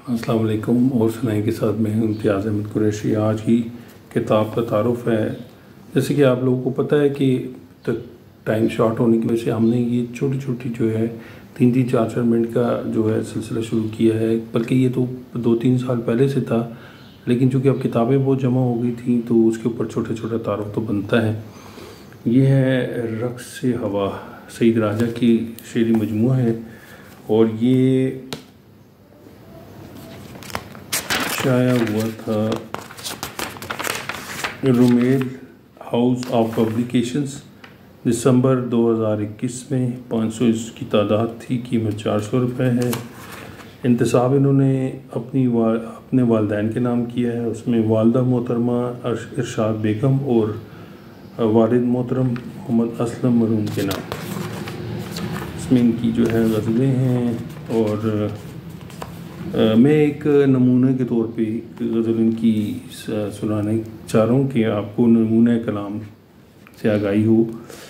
अस्सलाम वालेकुम। और सुनाई के साथ मैं हूं इम्तियाज़ अहमद कुरैशी। आज की किताब का तारुफ़ है। जैसे कि आप लोगों को पता है कि टाइम शॉर्ट होने की वजह से हमने ये छोटी छोटी जो है 3-3, 4-4 मिनट का जो है सिलसिला शुरू किया है। बल्कि ये तो 2-3 साल पहले से था, लेकिन चूँकि अब किताबें बहुत जमा हो गई थी तो उसके ऊपर छोटा छोटा तारुफ़ तो बनता है। ये है रक़्स हवा, सईद राजा की शेरी मजमूआ है और ये शाया हुआ था रुमेल हाउस ऑफ पब्लिकेशंस दिसंबर 2021 में। 500 इसकी तादाद थी, कीमत 400 रुपये है। इंतसाब इन्होंने अपने वालिदैन के नाम किया है। उसमें वालदा मोहतरमा इरशाद बेगम और वालिद मोहतरम मोहम्मद असलम मरूम के नाम। इसमें इनकी जो है गज़लें हैं और मैं एक नमूने के तौर पे एक गज़ल इनकी सुनाने चाह रहा हूँ कि आपको नमूने कलाम से आगाही हो।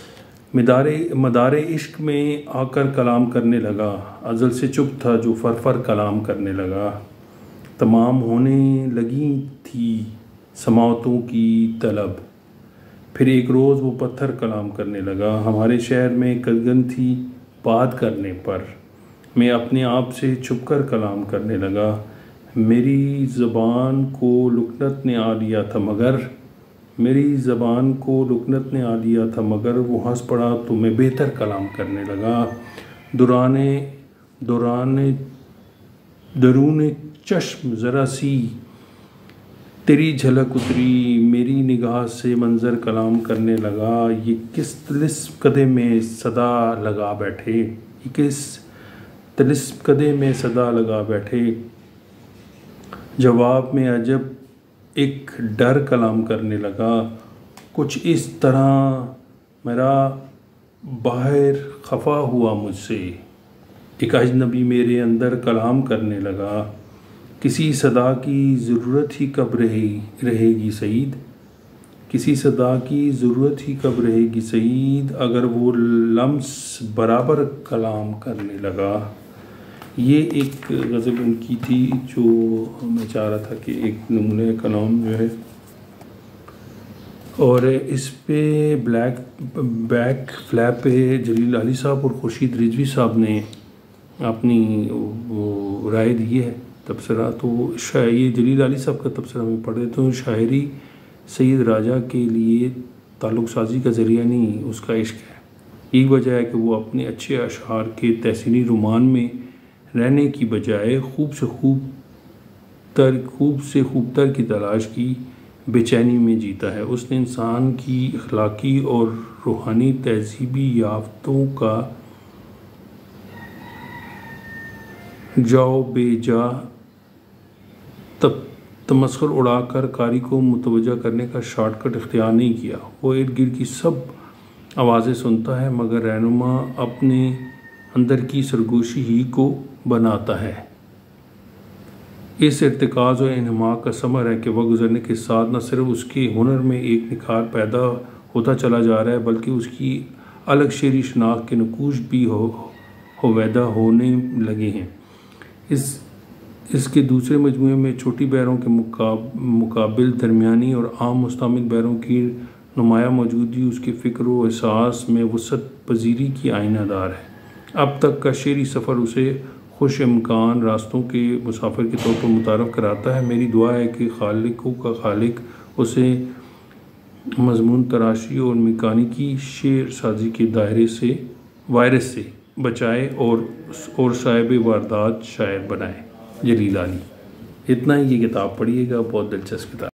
मदारे इश्क में आकर कलाम करने लगा, अज़ल से चुप था जो फर कलाम करने लगा। तमाम होने लगी थी समातों की तलब, फिर एक रोज़ वो पत्थर कलाम करने लगा। हमारे शहर में कलगन थी बात करने पर, मैं अपने आप से छुपकर कलाम करने लगा। मेरी ज़बान को लुकनत ने आ लिया था मगर वो हंस पड़ा तो मैं बेहतर कलाम करने लगा। दरूने चश्म ज़रा सी तेरी झलक उतरी, मेरी निगाह से मंज़र कलाम करने लगा। ये किस तिलिस्म कदे में सदा लगा बैठे, जवाब में अजब एक डर कलाम करने लगा। कुछ इस तरह मेरा बाहर खफा हुआ मुझसे, एक अजनबी मेरे अंदर कलाम करने लगा। किसी सदा की ज़रूरत ही कब रहेगी सईद, अगर वो लम्स बराबर कलाम करने लगा। ये एक गज़ल उनकी थी जो मैं चाह रहा था कि एक नमूने कलाम जो है। और इस पे बैक फ्लैप पे जलील अली साहब और खुर्शीद रिजवी साहब ने अपनी वो राय दी है, तबसरा। तो ये जलील अली साहब का तबसरा में पढ़ देता हूँ। शायरी सईद राजा के लिए ताल्लुक़ साजी का ज़रिया नहीं, उसका इश्क है। यही वजह है कि वो अपने अच्छे अशआर के तहसीनी रोमान में रहने की बजाय खूब से खूब तर की तलाश की बेचैनी में जीता है। उसने इंसान की अखलाकी और रूहानी तहज़ीबी याफ्तों का जाओ बेजा तमस्खुर उड़ाकर कारी को मुतवज्जा करने का शॉर्टकट इख्तियार नहीं किया। वो इर्द गिर्द की सब आवाज़ें सुनता है मगर रहनुमा अपने अंदर की सरगोशी ही को बनाता है। इस इर्तिकाज़ और इन्हमाक का समर है कि वक्त गुजरने के साथ न सिर्फ उसके हुनर में एक निखार पैदा होता चला जा रहा है, बल्कि उसकी अलग शेरी शनाख्त के नकूश भी होवैदा होने लगे हैं। इसके दूसरे मजमूए में छोटी बहरों के मुकाबिल दरमियानी और आम मुस्तमिल बहरों की नुमाया मौजूदगी उसके फ़िक्र व एहसास में वसअत पजीरी की आईनादार है। अब तक का शेरी सफ़र उसे खुश इम्कान रास्तों के मुसाफिर के तौर पर मुतारफ़ कराता है। मेरी दुआ है कि खालिकों का खालिक उसे मज़मून तराशी और मेकानिकी शेर साजी के वायरस से बचाए और साहिब वारदात शायर बनाए। जलील अली। इतना ही ये किताब पढ़िएगा, बहुत दिलचस्प किताब।